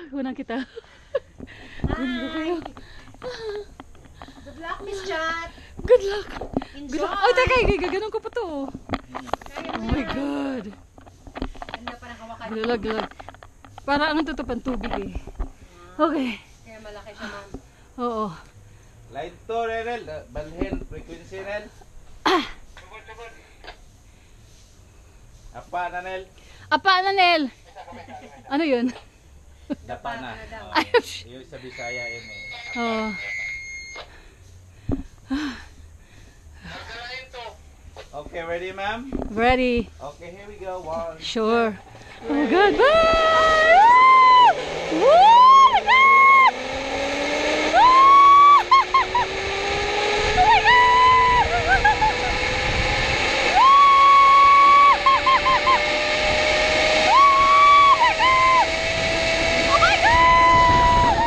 Unang kita. Ganda kayo. Good luck, Miss Chat. Good luck. Enjoy. Good luck. Oh, teka, gaganon ko pa to. Oh my God. Ganda pa ng hawakan. Lalag. Para ang tutupan tubig eh. Okay. Kaya malaki siya, ma'am. Oo. Line to, Renel. Balhin, frequency, Renel. Apa na, Nel? Apa, Nel? Ano yun? Dapa na. Ayun. Yung sa Bisaya yun eh. Oo. Okay, ready, ma'am? Ready. Okay, here we go. One. Sure. Oh my God. Bye! Woo! Oh my God! Woo! Oh my God! Oh my God!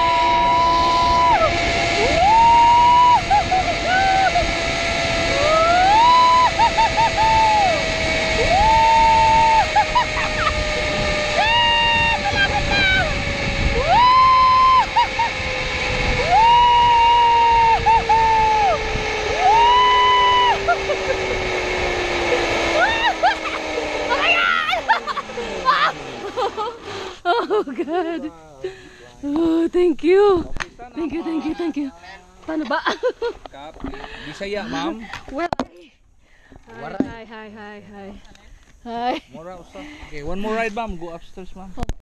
Oh God. Oh, thank you. Thank you. Paano ba? Kap, Bisaya, ma'am. Well, hi. Hi. Mura usa. Okay, one more ride, ma'am. Go upstairs, ma'am.